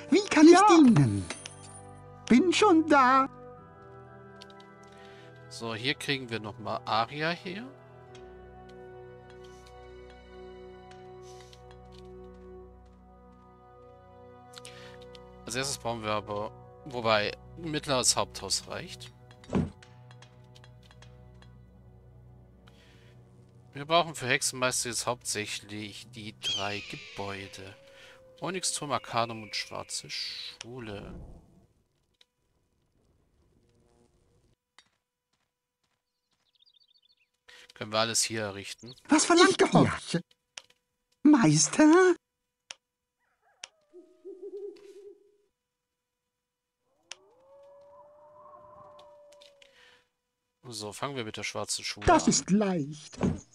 Wie kann ich dienen? Bin schon da. So, hier kriegen wir nochmal Aria her. Als erstes brauchen wir aber, wobei mittleres Haupthaus reicht. Wir brauchen für Hexenmeister jetzt hauptsächlich die 3 Gebäude. Onyxturm, Arcanum und Schwarze Schule. Können wir alles hier errichten? Was verlangt ihr? Meister? So, fangen wir mit der Schwarzen Schule Das an. ist leicht.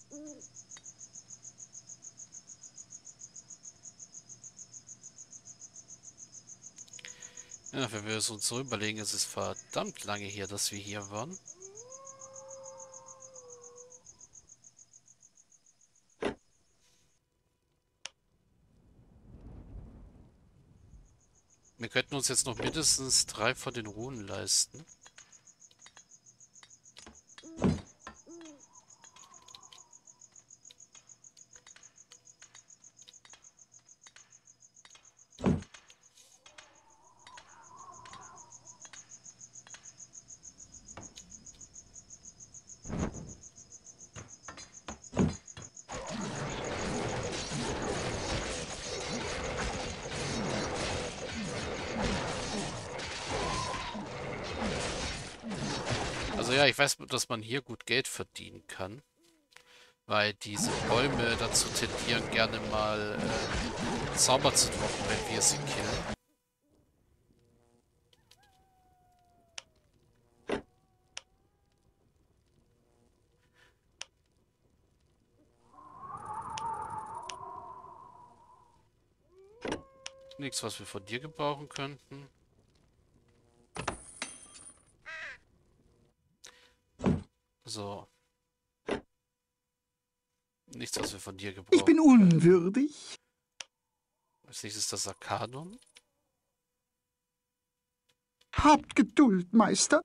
Ja, wenn wir es uns so überlegen, ist es verdammt lange hier, dass wir hier waren. Wir könnten uns jetzt noch mindestens 3 von den Runen leisten. Also ja, ich weiß, dass man hier gut Geld verdienen kann. Weil diese Bäume dazu tendieren, gerne mal Zauber zu droppen, wenn wir sie killen. Nichts, was wir von dir gebrauchen könnten. So. Nichts, was wir von dir gebrauchen Ich bin können. unwürdig. Als nächstes das Arcanum. Habt Geduld, Meister.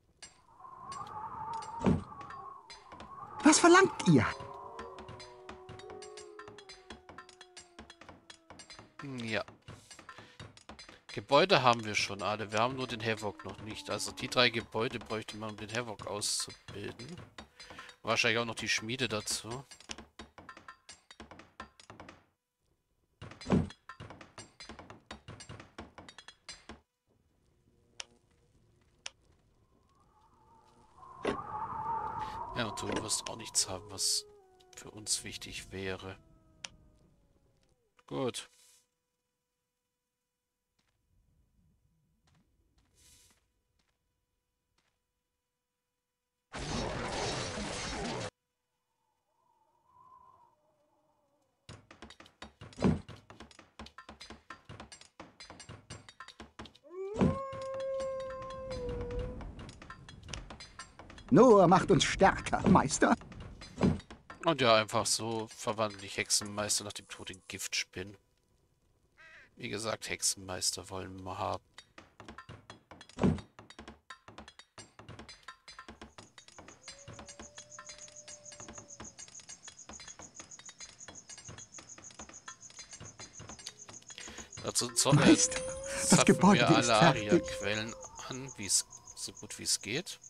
Was verlangt ihr? Ja. Gebäude haben wir schon alle. Wir haben nur den Havoc noch nicht. Also die 3 Gebäude bräuchte man, um den Havoc auszubilden. Wahrscheinlich auch noch die Schmiede dazu. Ja, und du wirst auch nichts haben, was für uns wichtig wäre. Gut. Nur macht uns stärker, Meister. Und ja, einfach so verwandeln die Hexenmeister nach dem Tod in Giftspinnen. Wie gesagt, Hexenmeister wollen wir haben. Dazu Meister, das zapfen Gebäude wir ist alle fertig. Aria-Quellen an, so gut wie es geht.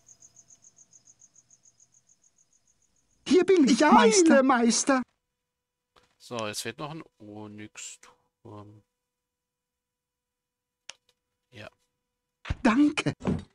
Hier bin ich, Meister. Meister. So, jetzt fehlt noch ein Onyxturm. Ja. Danke.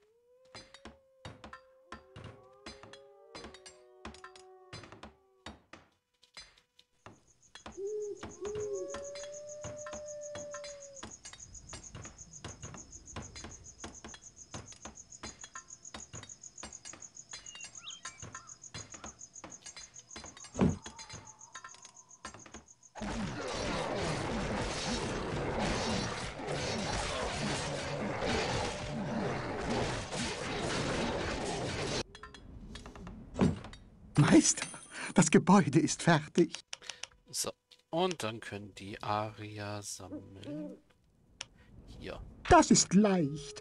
Meister, das Gebäude ist fertig. So, und dann können die Aria sammeln. hier. Das ist leicht.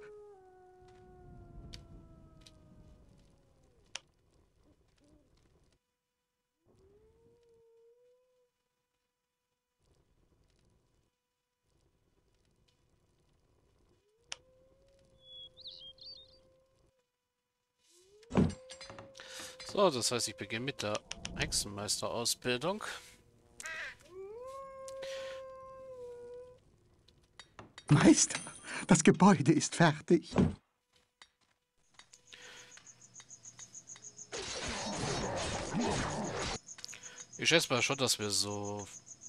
So, das heißt, ich beginne mit der Hexenmeisterausbildung. Meister, das Gebäude ist fertig. Ich schätze mal schon, dass wir so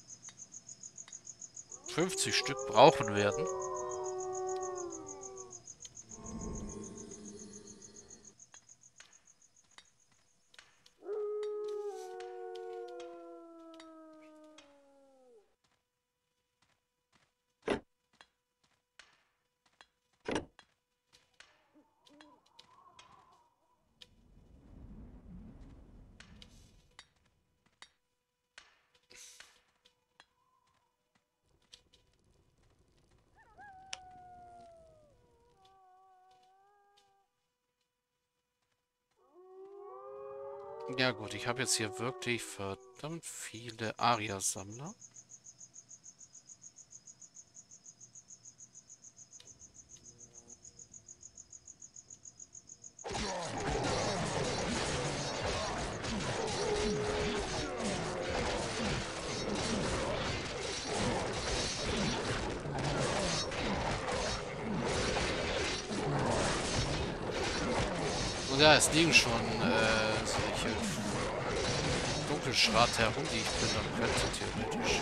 50 Stück brauchen werden. Ja gut, ich habe jetzt hier wirklich verdammt viele Aria-Sammler. Und ja, es liegen schon solche Dunkelschrat herum, die ich plündern könnte, theoretisch.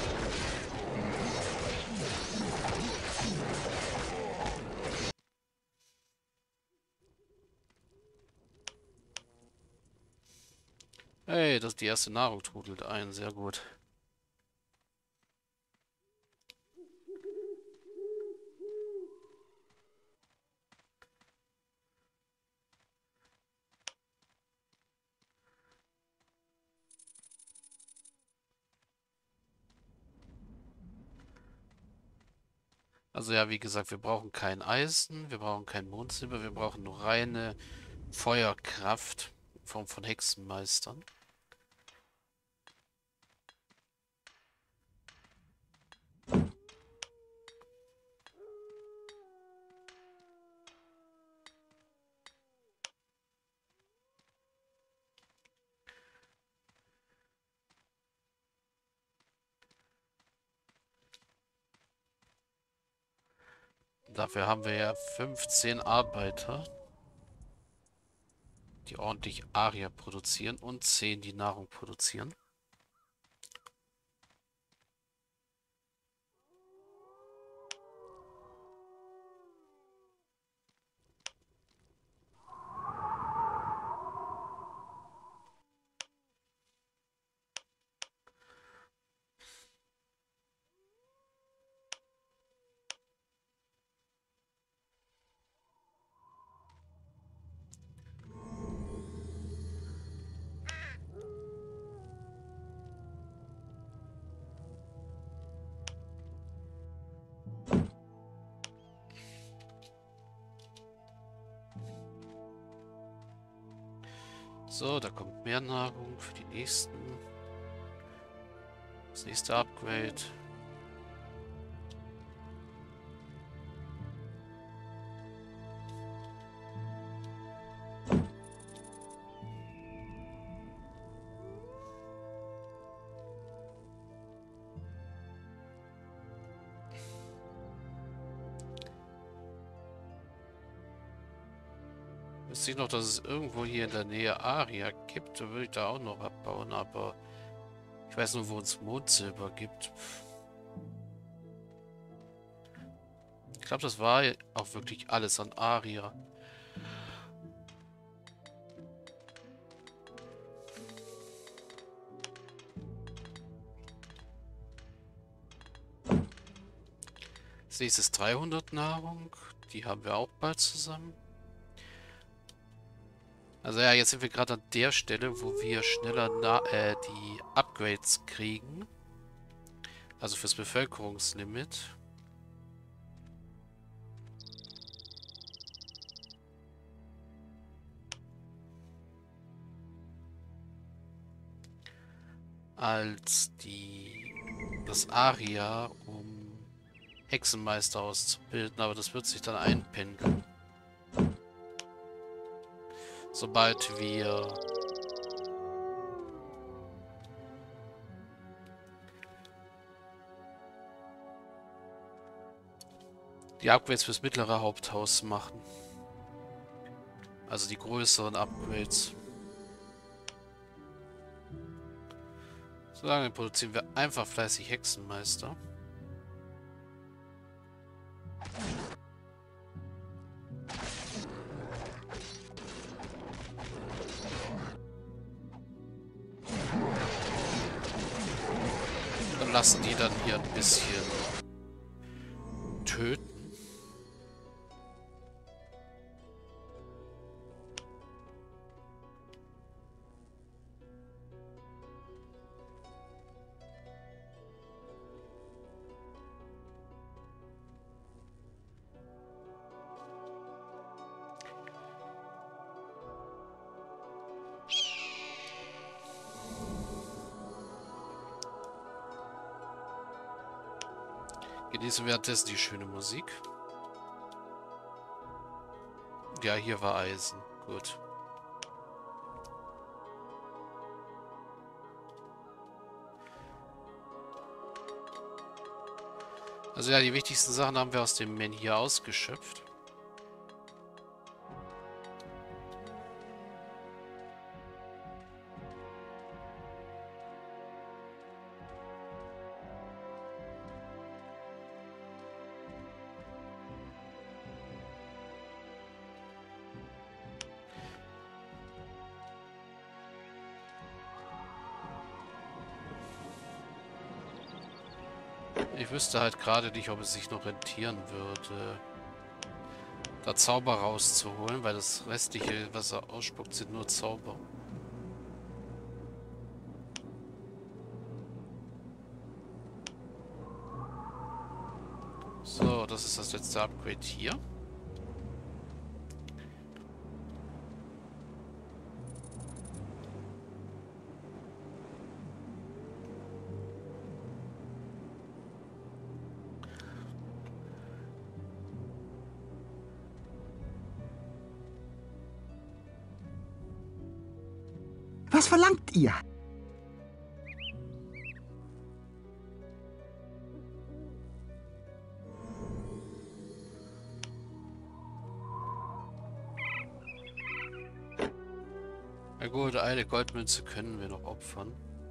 Hey, die erste Nahrung trudelt ein, sehr gut. Also ja, wie gesagt, wir brauchen kein Eisen, wir brauchen kein Mondsilber, wir brauchen nur reine Feuerkraft in Form von Hexenmeistern. Dafür haben wir ja 15 Arbeiter, die ordentlich Aria produzieren und 10, die Nahrung produzieren. So, da kommt mehr Nahrung für die nächsten. Das nächste Upgrade. Wüsste ich noch, dass es irgendwo hier in der Nähe Aria gibt, da würde ich da auch noch abbauen, aber ich weiß nur, wo es Mondsilber gibt. Ich glaube, das war auch wirklich alles an Aria. Als nächstes 300 Nahrung. Die haben wir auch bald zusammen. Also ja, jetzt sind wir gerade an der Stelle, wo wir schneller die Upgrades kriegen. Also fürs Bevölkerungslimit. als das Aria, um Hexenmeister auszubilden, aber das wird sich dann einpendeln. Sobald wir die Upgrades fürs mittlere Haupthaus machen. Also die größeren Upgrades. Solange produzieren wir einfach fleißig Hexenmeister. Und lassen die dann hier ein bisschen töten. Genießen währenddessen die schöne Musik. Ja, hier war Eisen. Gut. Also ja, die wichtigsten Sachen haben wir aus dem Menhir ausgeschöpft. Ich wüsste halt gerade nicht, ob es sich noch rentieren würde, da Zauber rauszuholen, weil das restliche, was er ausspuckt, sind nur Zauber. So, das ist das letzte Upgrade hier. Was verlangt ihr? Na gut, eine Goldmünze können wir noch opfern.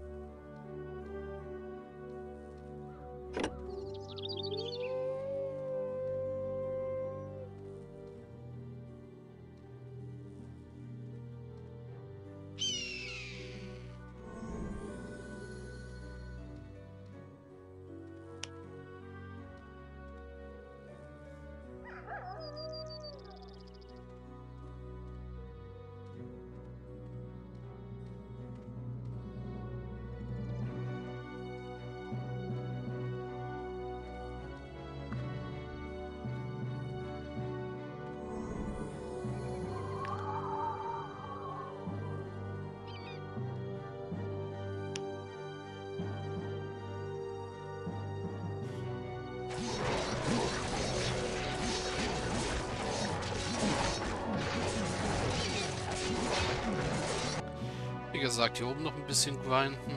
Wie gesagt, hier oben noch ein bisschen grinden.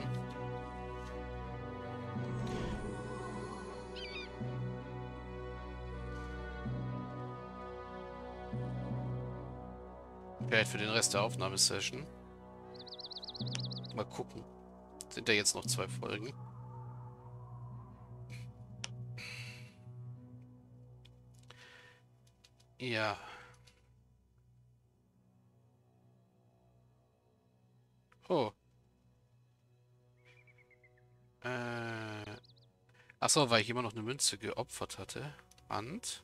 Vielleicht für den Rest der Aufnahmesession. Mal gucken. Sind da jetzt noch 2 Folgen? Ja. Oh. Achso, weil ich immer noch eine Münze geopfert hatte. Hand.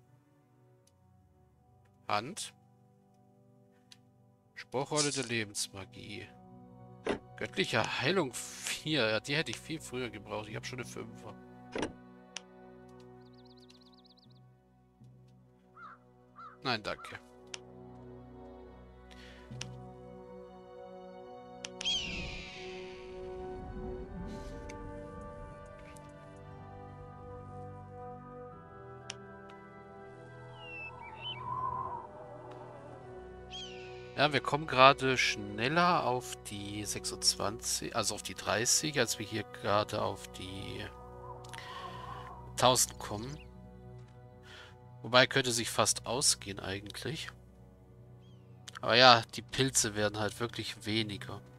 Hand. Spruchrolle der Lebensmagie. Göttliche Heilung 4. Ja, die hätte ich viel früher gebraucht. Ich habe schon eine 5er. Nein, danke. Ja, wir kommen gerade schneller auf die 26, also auf die 30, als wir hier gerade auf die 1000 kommen. Wobei könnte sich fast ausgehen eigentlich. Aber ja, die Pilze werden halt wirklich weniger.